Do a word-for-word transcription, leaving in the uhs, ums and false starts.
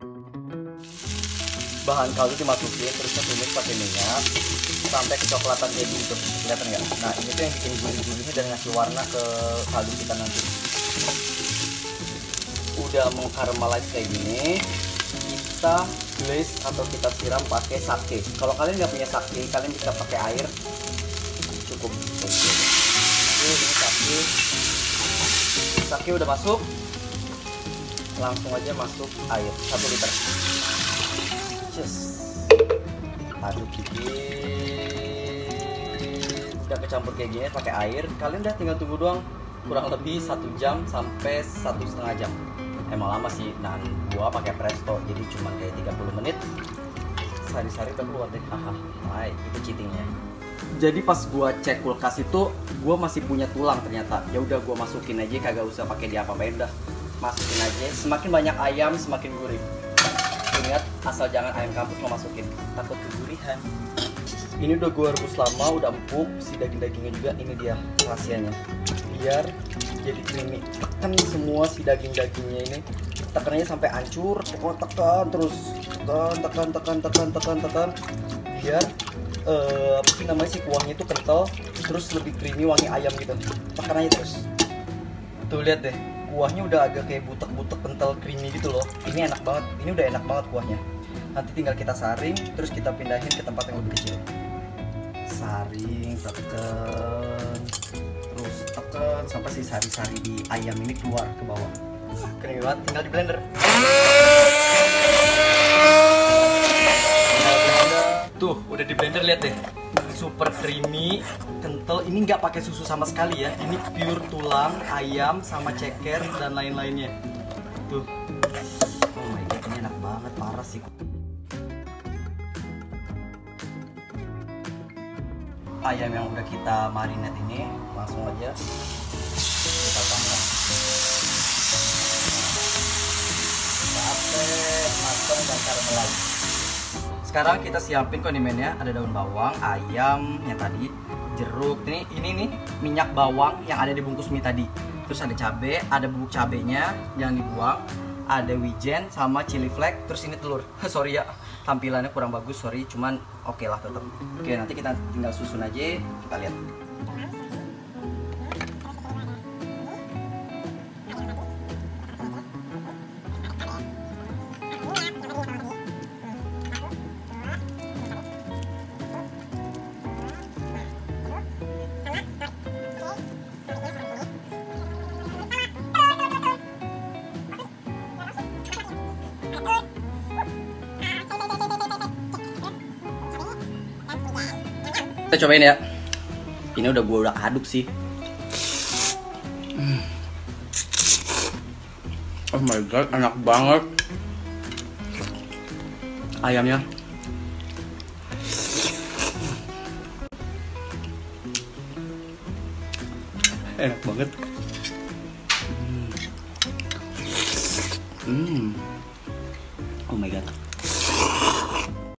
Bahan kaldu dimasukin, terusnya tumis pakai minyak sampai kecoklatan kayak gini tuh, kelihatan nggak? Nah ini tuh yang bikin gurih-gurihnya dan ngasih warna ke kaldu kita nanti. Udah mengkaramelize kayak gini, kita glaze atau kita siram pakai sake. Kalau kalian nggak punya sake, kalian bisa pakai air cukup. Oke, ini sake. Sake udah masuk, langsung aja masuk air satu liter. Just aduk dikit. Udah kecampur kayak gini pakai air. Kalian udah tinggal tunggu doang, kurang lebih satu jam sampai satu setengah jam. Emang lama sih, nah gua pakai presto jadi cuma kayak tiga puluh menit. Sari-sari udah keluar deh. Haha, baik, itu cheatingnya. Jadi pas gua cek kulkas itu, gua masih punya tulang ternyata. Ya udah gua masukin aja, kagak usah pakai diapa-apain dah. Masukin aja. Semakin banyak ayam, semakin gurih. Ingat, asal jangan ayam kampus lo masukin, takut kegurihan. Ini udah gua rebus lama, udah empuk. Si daging-dagingnya juga, ini dia rahasianya. Biar jadi creamy, tekan semua si daging-dagingnya ini, tekannya sampai hancur, tekan tekan terus, tekan tekan tekan tekan tekan tekan, biar uh, apa sih namanya, si kuahnya itu kental, terus lebih creamy, wangi ayam gitu. Tekan aja terus. Tuh lihat deh, kuahnya udah agak kayak butek-butek kental creamy gitu loh. Ini enak banget, ini udah enak banget kuahnya. Nanti tinggal kita saring, terus kita pindahin ke tempat yang lebih kecil. Saring, tekan, terus tekan sampai si sari-sari di ayam ini keluar ke bawah. Keren banget, tinggal di blender. Tuh, udah di blender, lihat deh. Super creamy, kental. Ini nggak pakai susu sama sekali ya. Ini pure tulang ayam sama ceker dan lain-lainnya. Tuh. Oh my god, ini enak banget, parah sih. Ayam yang udah kita marinate ini langsung aja kita panggang sampai matang dan karamelize. Sekarang kita siapin kondimennya, ada daun bawang, ayam yang tadi, jeruk, ini ini nih minyak bawang yang ada di bungkus mie tadi. Terus ada cabai, ada bubuk cabenya yang dibuang, ada wijen sama chili flake, terus ini telur. Sorry ya, tampilannya kurang bagus, sorry, cuman oke okay lah tetap. Oke, okay, nanti kita tinggal susun aja, kita lihat. Kita cobain ya. Ini udah gue udah aduk sih. Oh my god, enak banget. Ayamnya. Enak banget. Hmm. Hmm. Oh my god.